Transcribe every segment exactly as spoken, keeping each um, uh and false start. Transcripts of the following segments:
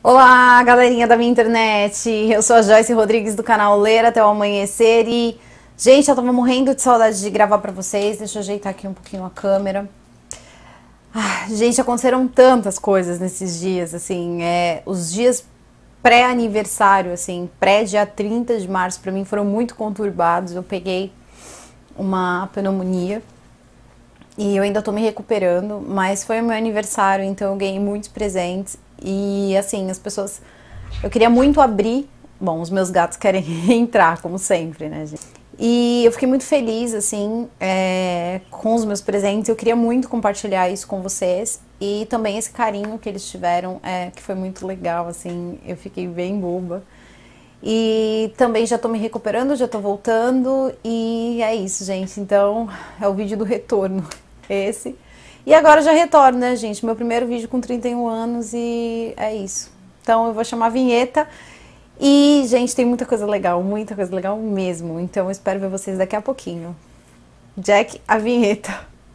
Olá, galerinha da minha internet! Eu sou a Joyce Rodrigues do canal Ler Até o Amanhecer e, gente, eu tava morrendo de saudade de gravar pra vocês. Deixa eu ajeitar aqui um pouquinho a câmera. Ah, gente, aconteceram tantas coisas nesses dias, assim, é, os dias pré-aniversário, assim, pré-dia trinta de março, pra mim foram muito conturbados. Eu peguei uma pneumonia e eu ainda tô me recuperando, mas foi o meu aniversário, então eu ganhei muitos presentes. E assim, as pessoas... Eu queria muito abrir... Bom, os meus gatos querem entrar, como sempre, né, gente? E eu fiquei muito feliz, assim, é, com os meus presentes. Eu queria muito compartilhar isso com vocês. E também esse carinho que eles tiveram, é, que foi muito legal, assim. Eu fiquei bem boba. E também já tô me recuperando, já tô voltando. E é isso, gente. Então, é o vídeo do retorno, esse. E agora já retorno, né, gente? Meu primeiro vídeo com trinta e um anos e é isso. Então eu vou chamar a vinheta. E, gente, tem muita coisa legal, muita coisa legal mesmo. Então eu espero ver vocês daqui a pouquinho. Jack, a vinheta.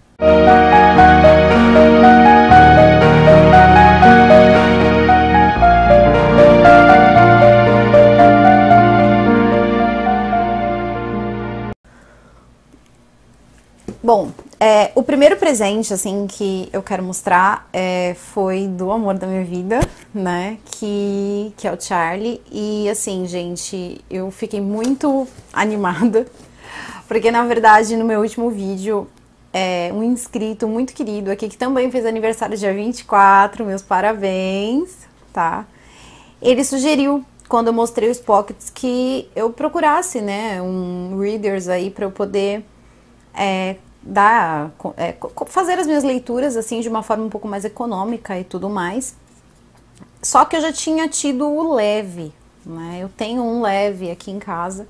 Bom, é, o primeiro presente, assim, que eu quero mostrar é, foi do amor da minha vida, né, que, que é o Charlie. E, assim, gente, eu fiquei muito animada, porque, na verdade, no meu último vídeo, é, um inscrito muito querido aqui, que também fez aniversário dia vinte e quatro, meus parabéns, tá? Ele sugeriu, quando eu mostrei os pockets, que eu procurasse, né, um readers aí pra eu poder... É, dar, é, fazer as minhas leituras assim de uma forma um pouco mais econômica e tudo mais. Só que eu já tinha tido o leve, né? Eu tenho um leve aqui em casa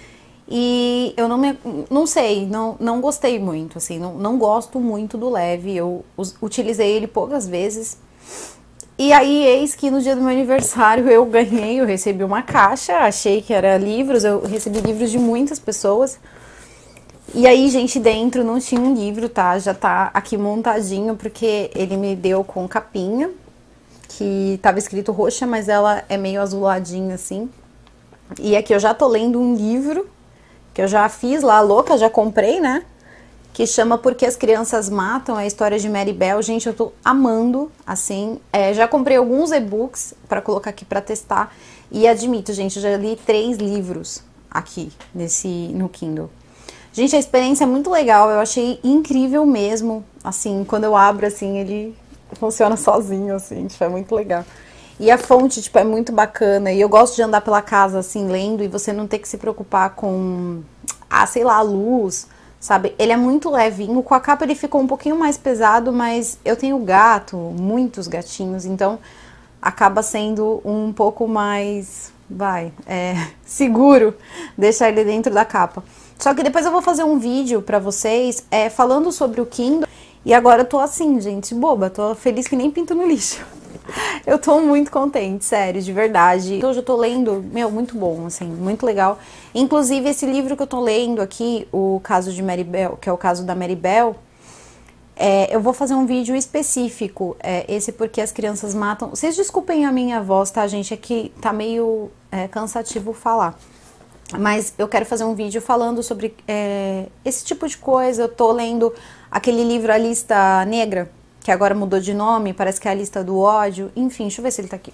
e eu não me, não sei, não, não gostei muito, assim, não, não gosto muito do leve. Eu us, utilizei ele poucas vezes. E aí, eis que no dia do meu aniversário eu ganhei, eu recebi uma caixa, achei que era livros, eu recebi livros de muitas pessoas. E aí, gente, dentro não tinha um livro, tá? Já tá aqui montadinho, porque ele me deu com capinha, que tava escrito roxa, mas ela é meio azuladinha, assim. E aqui eu já tô lendo um livro, que eu já fiz lá, louca, já comprei, né? Que chama Porque as Crianças Matam, é a história de Mary Bell. Gente, eu tô amando, assim. É, já comprei alguns e-books pra colocar aqui pra testar. E admito, gente, eu já li três livros aqui, nesse, no Kindle. Gente, a experiência é muito legal, eu achei incrível mesmo, assim, quando eu abro, assim, ele funciona sozinho, assim, tipo, é muito legal. E a fonte, tipo, é muito bacana, e eu gosto de andar pela casa, assim, lendo, e você não ter que se preocupar com, ah, sei lá, a luz, sabe? Ele é muito levinho, com a capa ele ficou um pouquinho mais pesado, mas eu tenho gato, muitos gatinhos, então acaba sendo um pouco mais, vai, é, seguro deixar ele dentro da capa. Só que depois eu vou fazer um vídeo pra vocês é, falando sobre o Kindle. E agora eu tô assim, gente, boba. Tô feliz que nem pinto no lixo. Eu tô muito contente, sério, de verdade. Hoje eu tô lendo, meu, muito bom, assim, muito legal. Inclusive, esse livro que eu tô lendo aqui, o caso de Mary Bell, que é o caso da Mary Bell, é, eu vou fazer um vídeo específico, é, esse Porque as Crianças Matam. Vocês desculpem a minha voz, tá, gente? É que tá meio é, cansativo falar. Mas eu quero fazer um vídeo falando sobre é, esse tipo de coisa. Eu tô lendo aquele livro A Lista Negra, que agora mudou de nome, parece que é A Lista do Ódio. Enfim, deixa eu ver se ele tá aqui.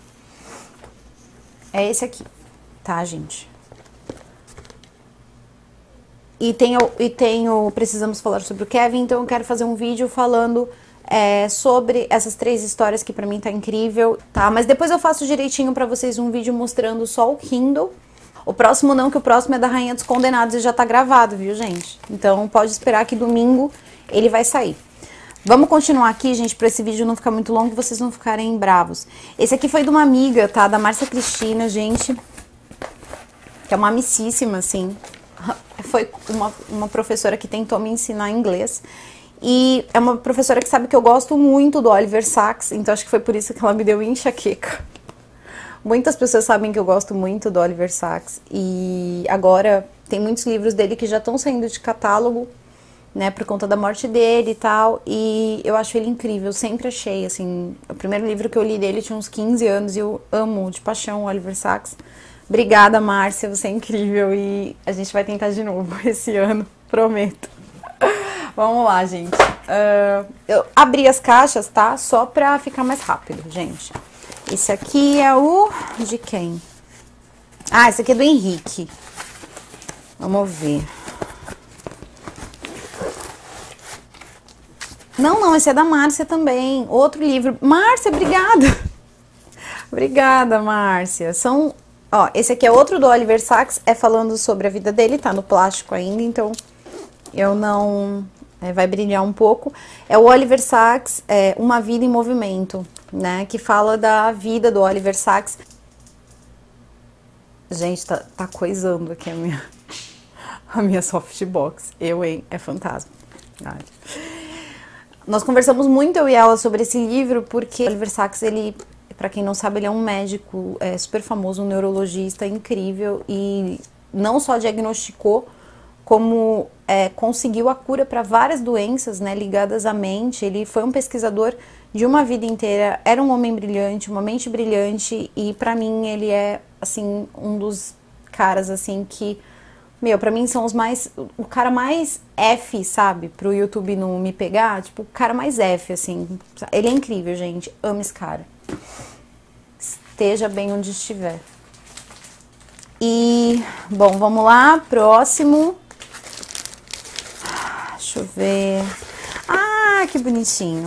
É esse aqui, tá, gente? E tenho, e tenho Precisamos Falar sobre o Kevin, então eu quero fazer um vídeo falando é, sobre essas três histórias que pra mim tá incrível, tá? Mas depois eu faço direitinho pra vocês um vídeo mostrando só o Kindle. O próximo não, que o próximo é da Rainha dos Condenados e já tá gravado, viu, gente? Então pode esperar que domingo ele vai sair. Vamos continuar aqui, gente, pra esse vídeo não ficar muito longo e vocês não ficarem bravos. Esse aqui foi de uma amiga, tá? Da Márcia Cristina, gente. Que é uma amicíssima, assim. Foi uma, uma professora que tentou me ensinar inglês. E é uma professora que sabe que eu gosto muito do Oliver Sacks, então acho que foi por isso que ela me deu enxaqueca. Muitas pessoas sabem que eu gosto muito do Oliver Sacks e agora tem muitos livros dele que já estão saindo de catálogo né, por conta da morte dele e tal, e eu acho ele incrível, eu sempre achei, assim, o primeiro livro que eu li dele tinha uns quinze anos e eu amo de paixão o Oliver Sacks. Obrigada, Márcia, você é incrível e a gente vai tentar de novo esse ano, prometo. Vamos lá, gente. Uh, eu abri as caixas, tá? Só pra ficar mais rápido, gente. Esse aqui é o... de quem? Ah, esse aqui é do Henrique. Vamos ver. Não, não, esse é da Márcia também. Outro livro. Márcia, obrigada. Obrigada, Márcia. São... Ó, esse aqui é outro do Oliver Sacks. É falando sobre a vida dele. Tá no plástico ainda, então eu não... É, vai brilhar um pouco. É o Oliver Sacks, é, Uma Vida em Movimento, né? Que fala da vida do Oliver Sacks. Gente, tá, tá coisando aqui a minha, a minha softbox. Eu, hein? É fantasma. Ai. Nós conversamos muito, eu e ela, sobre esse livro, porque o Oliver Sacks, ele, pra quem não sabe, ele é um médico é, super famoso, um neurologista incrível, e não só diagnosticou, como é, conseguiu a cura para várias doenças, né, ligadas à mente. Ele foi um pesquisador de uma vida inteira, era um homem brilhante, uma mente brilhante, e pra mim ele é, assim, um dos caras, assim, que, meu, pra mim são os mais, o cara mais F, sabe, pro YouTube não me pegar, tipo, o cara mais F, assim, ele é incrível, gente, amo esse cara. Esteja bem onde estiver. E, bom, vamos lá, próximo. Deixa eu ver. Ah, que bonitinho.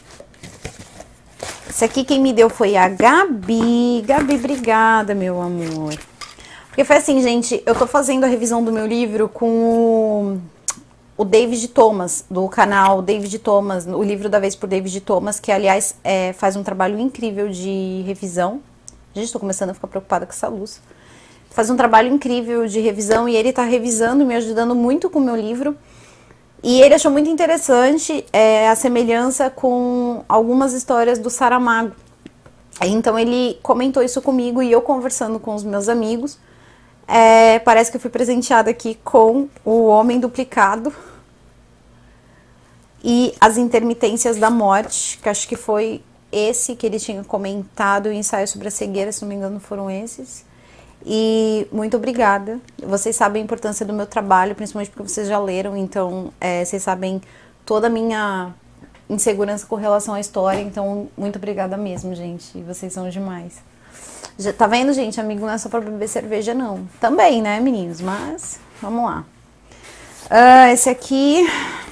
Esse aqui quem me deu foi a Gabi. Gabi, obrigada, meu amor. Porque foi assim, gente, eu tô fazendo a revisão do meu livro com o, o David Thomas, do canal David Thomas, o livro da vez por David Thomas, que, aliás, é, faz um trabalho incrível de revisão. Gente, tô começando a ficar preocupada com essa luz. Faz um trabalho incrível de revisão e ele tá revisando e me ajudando muito com o meu livro. E ele achou muito interessante é, a semelhança com algumas histórias do Saramago. Então ele comentou isso comigo e eu conversando com os meus amigos. É, parece que eu fui presenteada aqui com O Homem Duplicado e As Intermitências da Morte, que acho que foi esse que ele tinha comentado, o ensaio sobre a cegueira, se não me engano foram esses. E muito obrigada. Vocês sabem a importância do meu trabalho, principalmente porque vocês já leram, então é, vocês sabem toda a minha insegurança com relação à história, então muito obrigada mesmo, gente. Vocês são demais. Já, tá vendo, gente? Amigo não é só pra beber cerveja, não. Também, né, meninos? Mas, vamos lá. Ah, esse aqui...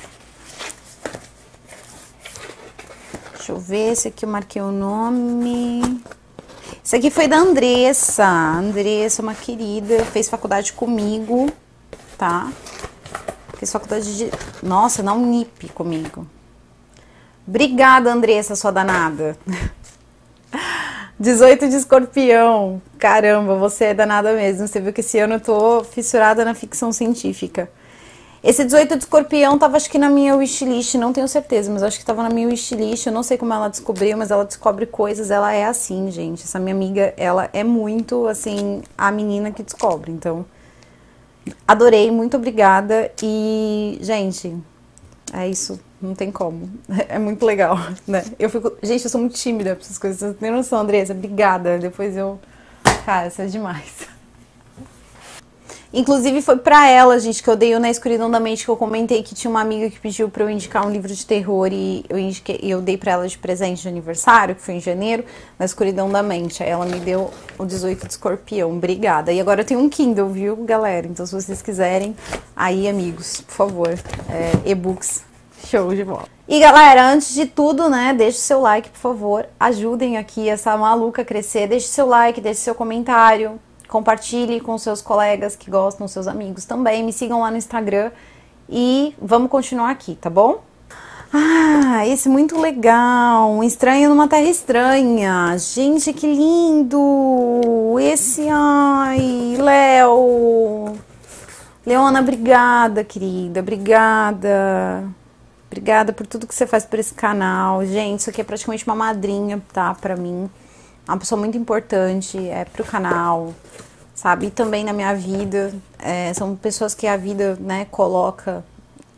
Deixa eu ver, esse aqui eu marquei o nome... Esse aqui foi da Andressa. Andressa, uma querida, fez faculdade comigo, tá? Fez faculdade de... Nossa, na Unip comigo. Obrigada, Andressa, sua danada. dezoito de Escorpião. Caramba, você é danada mesmo. Você viu que esse ano eu tô fissurada na ficção científica. Esse dezoito de Escorpião tava, acho que na minha wishlist, não tenho certeza, mas acho que tava na minha wishlist, eu não sei como ela descobriu, mas ela descobre coisas, ela é assim, gente. Essa minha amiga, ela é muito, assim, a menina que descobre, então... Adorei, muito obrigada e, gente, é isso, não tem como. É muito legal, né? Eu fico... Gente, eu sou muito tímida pra essas coisas, você não tem noção, Andressa, obrigada. Depois eu... Cara, isso é demais. Inclusive foi pra ela, gente, que eu dei o Na Escuridão da Mente, que eu comentei que tinha uma amiga que pediu pra eu indicar um livro de terror e eu, indiquei, eu dei pra ela de presente de aniversário, que foi em janeiro, Na Escuridão da Mente. Aí ela me deu o dezoito de Escorpião, obrigada. E agora eu tenho um Kindle, viu, galera? Então se vocês quiserem, aí, amigos, por favor, é, e-books, show de bola. E galera, antes de tudo, né, deixe seu like, por favor, ajudem aqui essa maluca a crescer, deixe seu like, deixe seu comentário, compartilhe com seus colegas que gostam, seus amigos também. Me sigam lá no Instagram e vamos continuar aqui, tá bom? Ah, esse muito legal. Um Estranho numa Terra Estranha. Gente, que lindo! Esse, ai, Léo. Leona, obrigada, querida. Obrigada. Obrigada por tudo que você faz por esse canal. Gente, isso aqui é praticamente uma madrinha, tá? Pra mim. Uma pessoa muito importante, é pro canal, sabe? E também na minha vida, é, são pessoas que a vida, né, coloca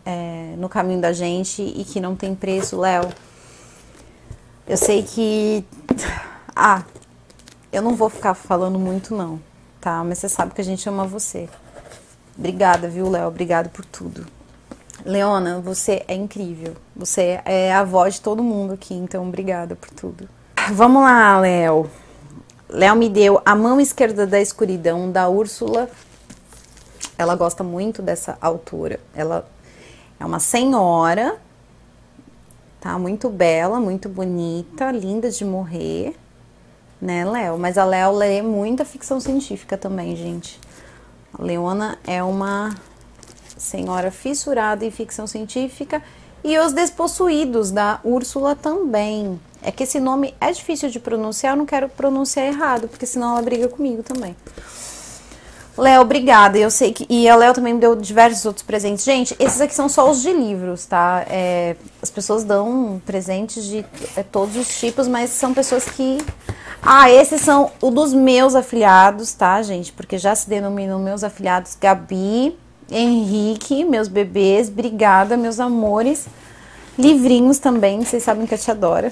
é, no caminho da gente e que não tem preço, Léo. Eu sei que... Ah, eu não vou ficar falando muito não, tá? Mas você sabe que a gente ama você. Obrigada, viu, Léo? Obrigado por tudo. Leona, você é incrível. Você é a voz de todo mundo aqui, então obrigada por tudo. Vamos lá, Léo. Léo me deu A Mão Esquerda da Escuridão, da Úrsula. Ela gosta muito dessa autora. Ela é uma senhora, tá? Muito bela, muito bonita, linda de morrer, né, Léo? Mas a Léo lê muita ficção científica também, gente. A Leona é uma senhora fissurada em ficção científica. E Os Despossuídos, da Úrsula, também. É que esse nome é difícil de pronunciar, eu não quero pronunciar errado, porque senão ela briga comigo também. Léo, obrigada. Eu sei que... E a Léo também me deu diversos outros presentes. Gente, esses aqui são só os de livros, tá? É, as pessoas dão presentes de é, todos os tipos, mas são pessoas que... Ah, esses são o dos meus afiliados, tá, gente? Porque já se denominam meus afiliados. Gabi, Henrique, meus bebês. Obrigada, meus amores. Livrinhos também, vocês sabem que eu te adoro.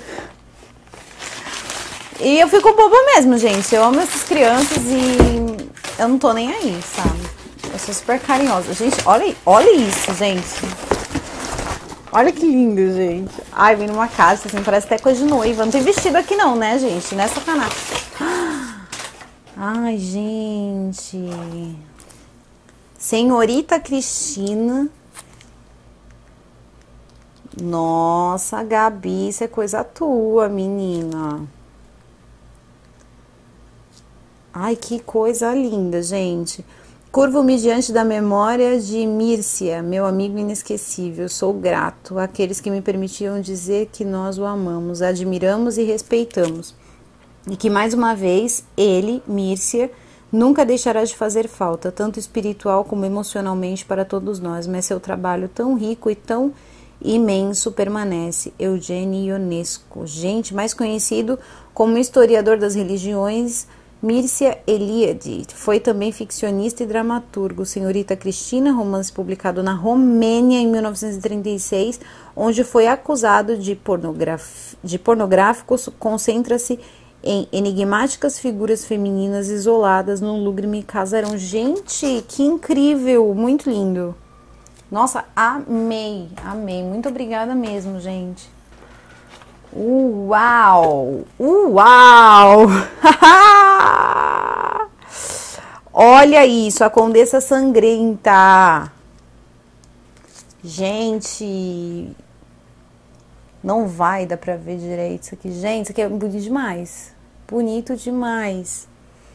E eu fico boba mesmo, gente. Eu amo essas crianças e eu não tô nem aí, sabe? Eu sou super carinhosa. Gente, olha, olha isso, gente. Olha que lindo, gente. Ai, vem numa caixa, assim, parece até coisa de noiva. Não tem vestido aqui não, né, gente? Não é sacanagem. Ai, gente. Senhorita Cristina. Nossa, Gabi, isso é coisa tua, menina. Ai, que coisa linda, gente. Curvo-me diante da memória de Mírcia, meu amigo inesquecível. Sou grato àqueles que me permitiam dizer que nós o amamos, admiramos e respeitamos. E que, mais uma vez, ele, Mírcia, nunca deixará de fazer falta, tanto espiritual como emocionalmente para todos nós. Mas seu trabalho tão rico e tão imenso permanece. Eugênio Ionesco, gente, mais conhecido como historiador das religiões, Mírcia Eliade. Foi também ficcionista e dramaturgo. Senhorita Cristina, romance publicado na Romênia em mil novecentos e trinta e seis, onde foi acusado de, pornograf... de pornográficos, concentra-se em enigmáticas figuras femininas isoladas num lúgubre casarão. Gente, que incrível, muito lindo. Nossa, amei, amei. Muito obrigada mesmo, gente. Uau! Uau! Olha isso, a Condessa Sangrenta. Gente, não vai dar pra ver direito isso aqui. Gente, isso aqui é bonito demais. Bonito demais.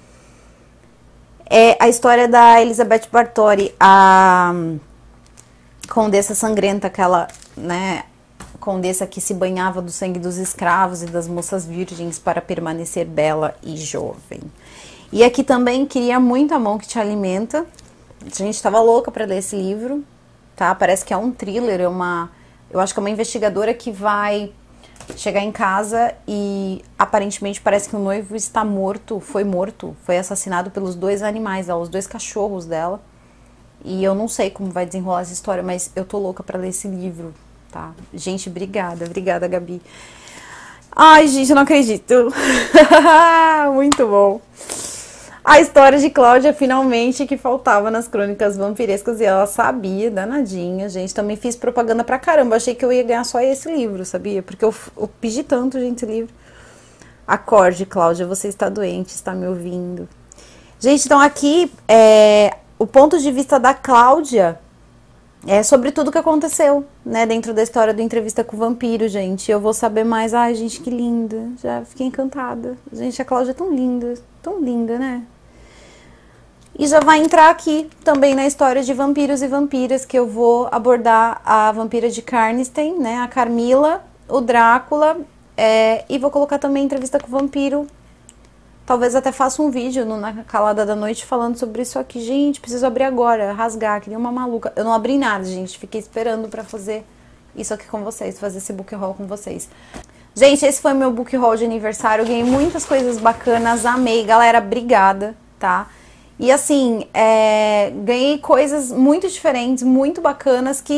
É a história da Elizabeth Bartori, a Condessa Sangrenta, aquela, né... condessa que se banhava do sangue dos escravos e das moças virgens para permanecer bela e jovem. E aqui também queria muito a mão que te alimenta. A gente tava louca para ler esse livro, tá? Parece que é um thriller, é uma, eu acho que é uma investigadora que vai chegar em casa e aparentemente parece que o noivo está morto, foi morto, foi assassinado pelos dois animais dela, os dois cachorros dela. E eu não sei como vai desenrolar essa história, mas eu tô louca para ler esse livro. Tá. Gente, obrigada, obrigada, Gabi. Ai, gente, eu não acredito. Muito bom. A história de Cláudia, finalmente, que faltava nas crônicas vampirescas, e ela sabia, danadinha, gente. Também fiz propaganda pra caramba, achei que eu ia ganhar só esse livro, sabia? Porque eu, eu pedi tanto, gente, esse livro. Acorde, Cláudia, você está doente, está me ouvindo. Gente, então aqui, é, o ponto de vista da Cláudia... é sobre tudo que aconteceu, né, dentro da história do Entrevista com o Vampiro, gente. Eu vou saber mais. Ai, gente, que linda. Já fiquei encantada. Gente, a Cláudia é tão linda, tão linda, né? E já vai entrar aqui também na história de vampiros e vampiras, que eu vou abordar a vampira de Karnstein, né, a Carmila, o Drácula, é, e vou colocar também Entrevista com o Vampiro. Talvez até faça um vídeo no, na calada da noite falando sobre isso aqui. Gente, preciso abrir agora, rasgar, que nem uma maluca. Eu não abri nada, gente. Fiquei esperando pra fazer isso aqui com vocês, fazer esse book haul com vocês. Gente, esse foi meu book haul de aniversário. Eu ganhei muitas coisas bacanas, amei. Galera, obrigada, tá? E assim, é, ganhei coisas muito diferentes, muito bacanas, que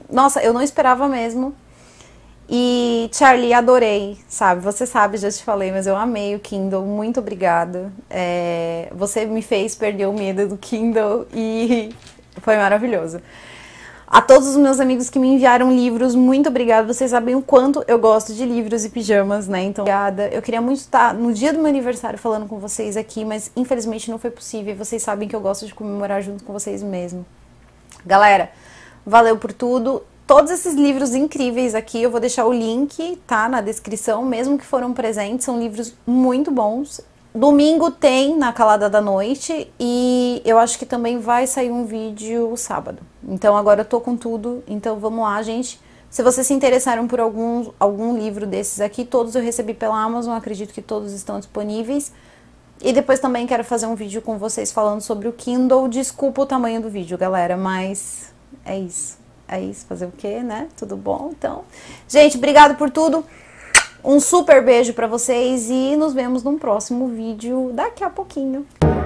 nossa, eu não esperava mesmo. E, Charlie, adorei, sabe? Você sabe, já te falei, mas eu amei o Kindle, muito obrigada. É, você me fez perder o medo do Kindle e foi maravilhoso. A todos os meus amigos que me enviaram livros, muito obrigada. Vocês sabem o quanto eu gosto de livros e pijamas, né? Então, obrigada. Eu queria muito estar no dia do meu aniversário falando com vocês aqui, mas infelizmente não foi possível. Vocês sabem que eu gosto de comemorar junto com vocês mesmo. Galera, valeu por tudo. Todos esses livros incríveis aqui, eu vou deixar o link, tá, na descrição, mesmo que foram presentes, são livros muito bons. Domingo tem na Calada da Noite e eu acho que também vai sair um vídeo sábado. Então agora eu tô com tudo, então vamos lá, gente. Se vocês se interessaram por algum, algum livro desses aqui, todos eu recebi pela Amazon, acredito que todos estão disponíveis. E depois também quero fazer um vídeo com vocês falando sobre o Kindle. Desculpa o tamanho do vídeo, galera, mas é isso. É isso, fazer o quê, né? Tudo bom? Então, gente, obrigado por tudo. Um super beijo pra vocês e nos vemos num próximo vídeo daqui a pouquinho.